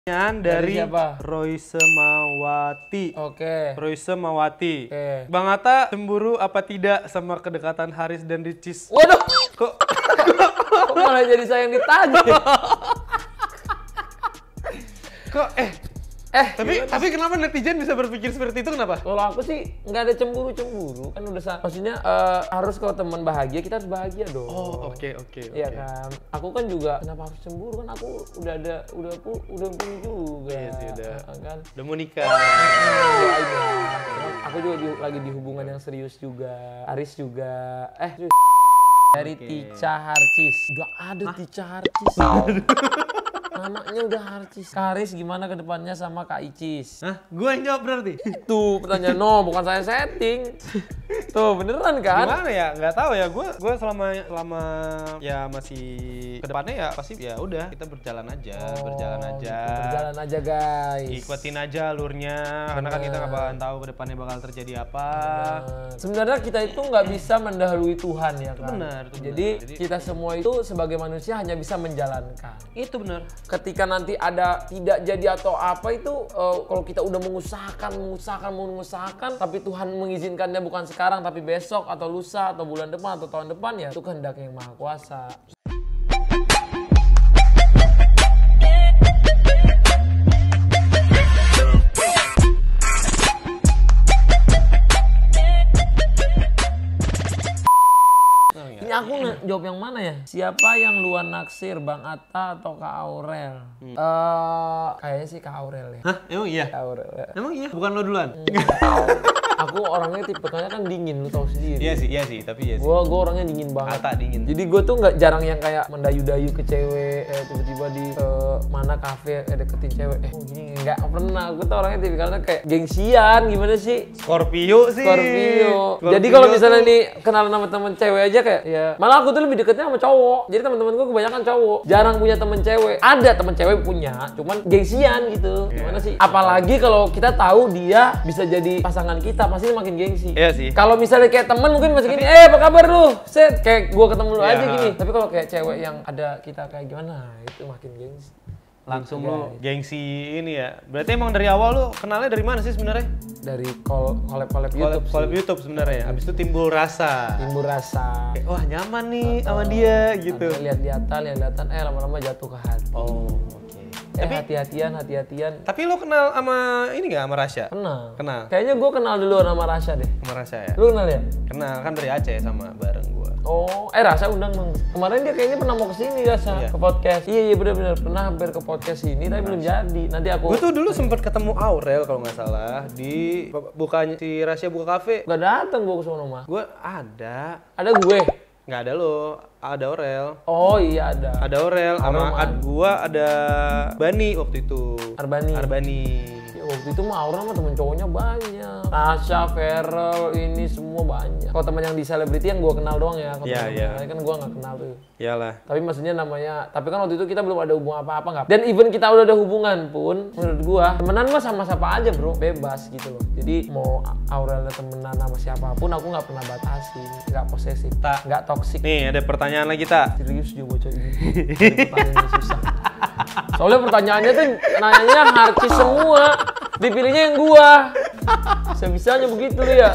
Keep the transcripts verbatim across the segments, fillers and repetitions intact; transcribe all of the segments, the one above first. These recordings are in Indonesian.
Dari, dari siapa? Royce Mawati. Oke. Royce Mawati. Oke. Bang Atta cemburu apa tidak sama kedekatan Haris dan Ricis? Waduh. Kok Kok malah jadi saya yang ditagih? Kok eh Eh, tapi gimana? Tapi kenapa netizen bisa berpikir seperti itu, kenapa? Kalau aku sih nggak ada cemburu-cemburu, kan udah sa maksudnya uh, harus kalau teman bahagia kita harus bahagia dong. Oh, oke okay, oke. Okay, Iya okay. kan. Aku kan juga kenapa harus cemburu, kan aku udah ada udah pu udah punya juga. Iya sih udah. Kan. Udah mau nikah. Aku juga di, lagi di hubungan yang serius juga. Aris juga. Eh, dari okay. Tica Harcis. Udah ada Hah? Tica Harcis. Namanya udah Harcis. Kak Haris gimana ke depannya sama Kak Icis? Hah? Gue yang jawab berarti? Tuh pertanyaan no, bukan saya setting. Tuh beneran kan? Gimana ya? Nggak tahu ya. Gue gue selama selama ya masih ke depannya ya pasti ya udah kita berjalan aja, oh, berjalan aja. Gitu. Berjalan aja guys. Ikutin aja alurnya. Bener. Karena kan kita nggak bakalan tahu ke depannya bakal terjadi apa. Bener. Sebenarnya kita itu nggak bisa mendahului Tuhan ya kan? Benar. Jadi, Jadi kita semua itu sebagai manusia hanya bisa menjalankan. Itu benar. Ketika nanti ada tidak jadi atau apa itu uh, kalau kita udah mengusahakan mengusahakan mengusahakan tapi Tuhan mengizinkannya bukan sekarang tapi besok atau lusa atau bulan depan atau tahun depan, ya itu kehendak yang maha kuasa. Ini aku jawab yang mana ya? Siapa yang luar naksir, Bang Atta atau Kak Aurel? Hmm. Uh, kayaknya sih Kak Aurel ya. Hah? Emang iya? Kak Aurel ya. Emang iya? Bukan lo duluan? Aku orangnya tipenya kan dingin, lu tau sendiri. Iya sih, iya sih, tapi iya sih. Gua, gua orangnya dingin banget. Atta dingin. Jadi gua tuh nggak jarang yang kayak mendayu-dayu ke cewek, kayak tiba-tiba di uh, mana kafe eh, deketin cewek. Eh, oh gini nggak pernah. Gua tuh orangnya tipikalnya kayak gengsian, gimana sih? Scorpio sih. Scorpio. Scorpio. Jadi kalau misalnya tuh... nih kenalan sama temen cewek aja kayak, ya malah aku tuh lebih deketnya sama cowok. Jadi teman-teman gua kebanyakan cowok. Jarang punya temen cewek. Ada temen cewek punya, cuman gengsian gitu. Yeah. Gimana sih? Apalagi kalau kita tahu dia bisa jadi pasangan kita, pasti makin gengsi. Iya sih. Kalau misalnya kayak temen mungkin masih gini, eh apa kabar lu? Set kayak gua ketemu lu ya. Aja gini. Tapi kalau kayak cewek yang ada kita kayak gimana, itu makin gengsi. Langsung lu gengsi ini ya. Berarti emang dari awal lu kenalnya dari mana sih sebenarnya? Dari collab-collab YouTube. Collab YouTube sebenarnya ya. Habis itu timbul rasa. Timbul rasa. Kayak, wah nyaman nih uh, sama dia gitu. Lihat-lihatan, lihat-lihatan, eh lama-lama jatuh ke hati. Oh. Eh, tapi hati-hatian, hatian Tapi lo kenal sama ini nggak sama Rasya? Kenal. Kenal. Kayaknya gue kenal dulu sama Rasya deh. Sama Rasya ya? Lu kenal ya? Kenal, kan dari Aceh sama bareng gue. Oh, eh Rasya undang dong. Kemarin dia kayaknya pernah mau kesini Rasya, iya. Ke podcast. Iya iya benar-benar pernah hampir ke podcast ini, tapi belum jadi. Nanti aku. Gue tuh dulu sempet ketemu Aurel kalau nggak salah di bukanya si Rasya buka kafe. Gak datang gue ke sono mah. Gue ada. Ada gue. Nggak ada lo, ada Aurel. Oh iya ada. Ada Aurel, sama ad gua ada Bani waktu itu. Arbani. Arbani. Ya, waktu itu mah Aurel mah temen cowoknya banyak. Tasha, Feral, ini semua banyak. Kalau teman yang di selebriti yang gua kenal doang ya. Kalau yeah, temen yeah. lain kan gua nggak kenal tuh. Iyalah. Tapi maksudnya namanya, tapi kan waktu itu kita belum ada hubungan apa-apa nggak. Dan even kita udah ada hubungan pun, menurut gua temenan mah sama siapa aja bro, bebas gitu loh. Jadi mau Aurel temenan sama siapapun, aku nggak pernah batasi, nggak posesif, nggak toksik. Nih ada pertanyaan lagi tak? Serius juga bocah ini. Pertanyaan susah. Soalnya pertanyaannya tuh nanyanya Harcis semua, dipilihnya yang gua. Bisa-bisanya begitu ya.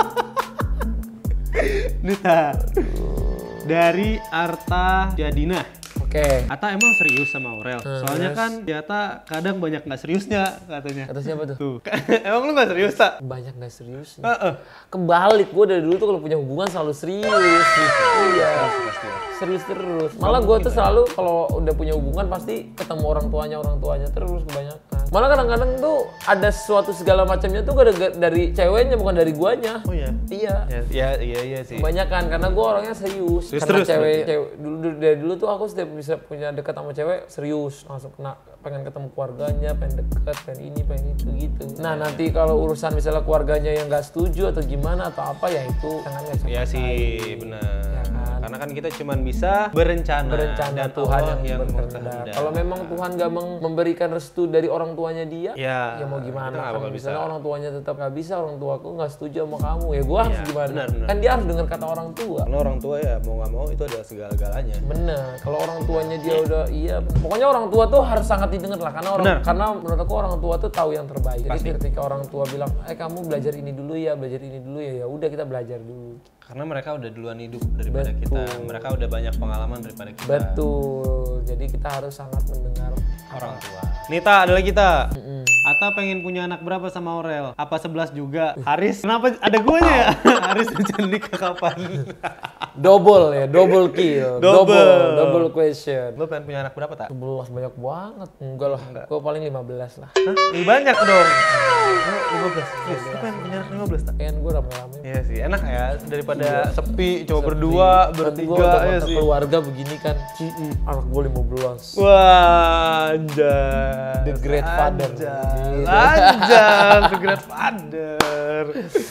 Duta. Dari Arta Jadina. Oke. Okay. Atta emang serius sama Aurel. Hmm, soalnya yes. kan di Atta kadang banyak nggak seriusnya katanya. Kata siapa tuh? Tuh. Emang lu nggak serius tak? Banyak nggak serius. Uh -uh. Kebalik, gue dari dulu tuh kalau punya hubungan selalu serius. Iya. Serius terus. Malah gue tuh selalu kalau udah punya hubungan pasti ketemu orang tuanya orang tuanya terus kebanyakan. Malah kadang-kadang tuh ada sesuatu segala macamnya tuh dari ceweknya bukan dari guanya. Oh iya. Iya. Iya iya iya sih. Kebanyakan karena gue orangnya serius. serius karena terus, cewek, cewek dulu dari dulu tuh aku setiap bisa punya dekat sama cewek serius, langsung kena pengen ketemu keluarganya, pengen deket, pengen ini, pengen itu gitu. Nah nanti kalau urusan misalnya keluarganya yang nggak setuju atau gimana atau apa ya itu jangan nggak. Iya sih benar. Ya kan? Karena kan kita cuma bisa berencana, berencana dan Tuhan Allah yang, yang berkehendak. Kalau memang Tuhan gak memberikan restu dari orang tuanya dia, ya, ya mau gimana? kita nggak Kan bakal misalnya bisa. orang tuanya tetap nggak bisa, orang tuaku nggak setuju sama kamu, ya gua harus Iya, gimana? benar, benar. Kan dia harus dengar kata orang tua. Karena orang tua ya mau nggak mau itu adalah segala-galanya. Bener, kalau orang tuanya dia udah iya, pokoknya orang tua tuh harus sangat didengar lah, karena orang Bener. karena menurut aku orang tua tuh tahu yang terbaik. Jadi Pasti. ketika orang tua bilang, eh kamu belajar ini dulu ya, belajar ini dulu ya, ya udah kita belajar dulu. Karena mereka udah duluan hidup daripada Betul. kita. Mereka udah banyak pengalaman daripada kita. Betul, jadi kita harus sangat mendengar Orang tua. Nita, ada lagi kita. Mm-mm. Ata pengen punya anak berapa sama Aurel? Apa sebelas juga? Haris, kenapa ada guanya ya? Haris rencana nikah kapan? Double ya, double kill, Double. double, double question. Lo pengen punya anak berapa, Tak? sebelas banyak banget, enggak lah, gue paling lima belas lah. Hah? Lebih banyak dong. lima belas. Yes, lo pengen punya anak lima belas, Tak? Kan gue rame-rame. Iya sih, enak ya daripada sepi, coba berdua, Nanti bertiga gua udah ya kontak sih. keluarga begini kan, anak gue lima belas. Wah, anjay. The Great Father. Anjay. Gitu. Anjay, The Great Father.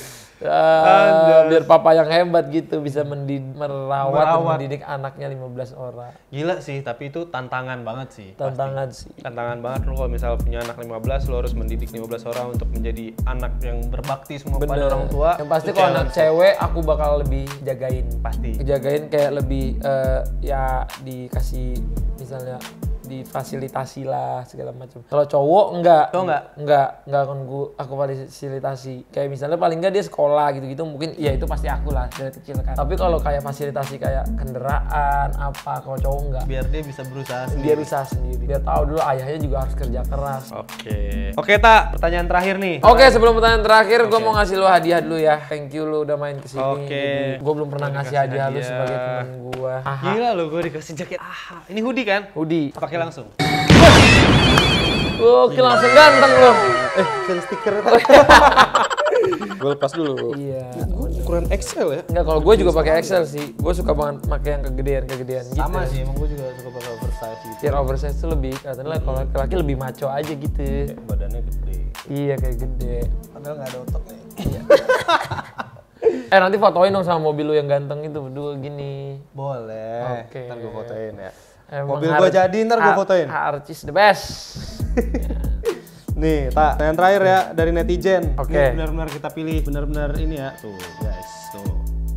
Ah, biar papa yang hebat gitu bisa mendid merawat, dan Merawat. mendidik anaknya lima belas orang. Gila sih, tapi itu tantangan banget sih. Tantangan sih. Tantangan banget lo kalau misal punya anak lima belas, lo harus mendidik lima belas orang untuk menjadi anak yang berbakti semua pada Bener. orang tua. Yang pasti Itu kalau anak challenge. cewek aku bakal lebih jagain. Pasti. Jagain kayak lebih eh, ya dikasih misalnya difasilitasi lah segala macam. Kalau cowok enggak. Cowok enggak? Enggak, enggak akan gua aku fasilitasi. Kayak misalnya paling enggak dia sekolah gitu-gitu mungkin ya itu pasti aku lah dari kecil kan. Tapi kalau kayak fasilitasi kayak kendaraan apa kalau cowok enggak. Biar dia bisa berusaha sendiri. Dia bisa sendiri. Dia tahu dulu ayahnya juga harus kerja keras. Oke. Oke, Tak. Pertanyaan terakhir nih. Oke, sebelum pertanyaan terakhir, gue mau ngasih lo hadiah dulu ya. Thank you lo udah main kesini. Oke. Gue belum pernah Gua ngasih dikasih hadiah lo hadiah. sebagai teman gue. Aha. Gila lo, gue dikasih jaket. Ah, ini hoodie kan? Hoodie. Pakai langsung. Oke, langsung ganteng lo. Eh, ada stiker. Gue lepas dulu. Iya. Ukuran X L ya? Enggak, kalau gue juga pakai X L sih. Gue suka banget pakai yang kegedean-kegedean gitu. Sama sih, emang gue juga suka pakai oversize gitu. Biar oversize tuh lebih, katanya kalau laki-laki lebih maco aja gitu. Kayak badannya gede. Iya, kayak gede. Padahal nggak ada ototnya. Eh, nanti fotoin dong sama mobil lu yang ganteng itu berdua gini. Boleh. Oke. Ntar gue fotoin ya. Emang Mobil har- gue jadi, ntar gue ha- fotoin. Artis the best. Nih, Tak. Yang terakhir ya dari netizen. Oke. Ini benar-benar kita pilih, benar-benar ini ya. Tuh, guys. Tuh.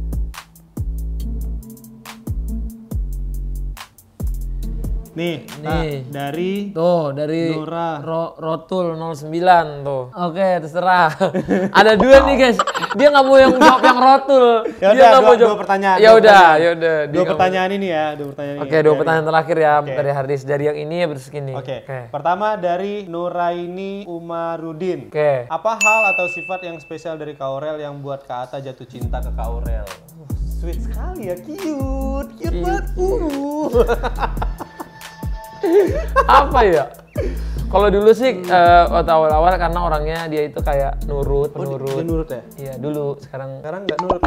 Nih, Nih. Tak, dari Tuh, dari Nora. Ro- Rotul nol sembilan tuh. Oke, terserah. Ada dua nih, guys. Dia nggak mau yang jawab yang Rotul. Ya Dia udah, nggak dua, mau jawab. dua pertanyaan. Ya dua udah, pertanyaan. ya udah. Dia Dua nggak mau- pertanyaan ini ya, dua pertanyaan ini. Oke, dua pertanyaan terakhir ya Oke. dari Hardis. Dari yang ini ya terus gini. Oke. Pertama dari Nuraini Umarudin. Oke. Apa hal atau sifat yang spesial dari Kak Aurel yang buat Kak Ata jatuh cinta ke Kak Aurel? Uh, sweet sekali ya, cute, cute Cute. banget. Uh. Apa ya? Kalau dulu sih eh, waktu awal-awal karena orangnya dia itu kayak nurut, Oh, penurut. dia nurut ya? Iya, dulu. Sekarang Sekarang nggak nurut.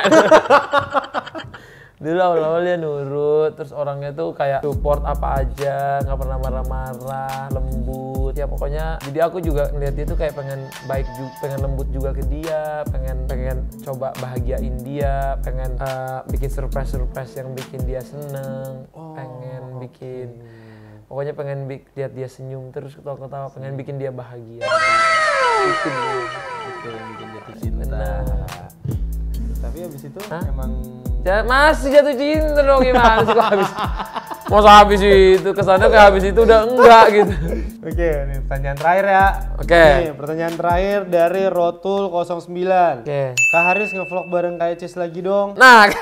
dulu awal-awal dia nurut, terus orangnya tuh kayak support apa aja, nggak pernah marah-marah, lembut. Ya pokoknya jadi aku juga ngeliat dia tuh kayak pengen baik juga, pengen lembut juga ke dia, pengen pengen coba bahagiain dia, pengen eh, bikin surprise-surprise yang bikin dia seneng, Oh, pengen bikin pokoknya pengen bik- lihat dia senyum terus ketawa-ketawa, pengen bikin dia bahagia. Itu dia. Itu yang bikin jatuh cinta. Benar. Tapi abis itu Hah? emang Ja- masih jatuh cinta dong, gimana sih kok habis masa habis itu kesannya kayak habis itu udah enggak gitu. Oke, ini pertanyaan terakhir ya. Oke. Nih, pertanyaan terakhir dari Rotul nol sembilan. Oke. Kak Haris nge-vlog bareng Kak Ecis lagi dong. Nah,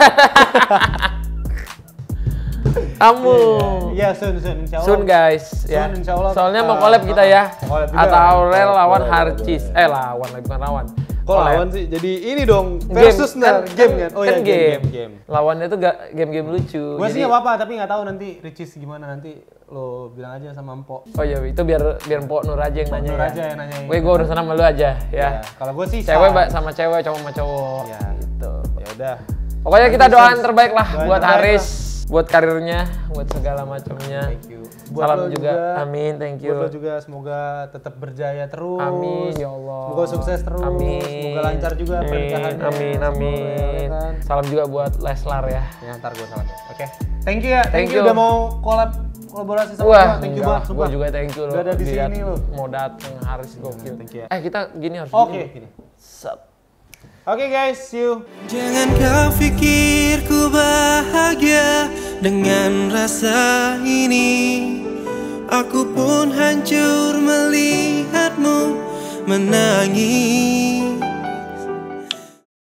kamu Iya, soon, soon, insya Allah. soon guys ya. Soon, insya Allah. Soalnya mau Uh, collab kita ya. collab juga. Atau Aurel lawan Boleh, Harcis. boleh. Eh lawan lagi bukan lawan. Kok Collab. lawan sih? Jadi ini dong Game, versus nah, game kan? Oh kan ya, game, game. game, game. Lawannya tuh gak game-game lucu. Gue sih Jadi- nggak apa-apa, tapi nggak tahu nanti Ricis gimana nanti lo bilang aja sama Empo. Oh iya, itu biar biar Mpok Nur aja yang nanya. Nur ya. aja yang nanyain. Gue gue urusan sama lu aja ya. Ya, kalau gue sih Cewek sah. ba- sama cewek, cowok sama cowok. Ya. Gitu. Ya udah. Pokoknya kita doain terbaik lah Doain buat terbaik Haris buat karirnya, buat segala macamnya. Thank you. Buat Salam lo juga. Amin, thank you. Buat lo juga semoga tetap berjaya terus. Amin ya Allah. Semoga sukses terus. Amin. Semoga lancar juga Amin, pernikahannya. amin, amin. Semoga, ya kan? Salam juga buat Leslar ya. Ya ntar gue salam. Oke. Thank you ya. Thank, Thank you you. udah mau collab kolaborasi sama Wah, gue. Thank you enggak, banget. gue sumpah. juga thank you loh. Udah ada di Dilihat sini lo. Mau dateng Haris gokil. Thank you ya. Eh kita gini harus Oke. gini. Set. Oke guys, see you. Jangan kau pikir ku bahagia dengan rasa ini. Aku pun hancur melihatmu menangis.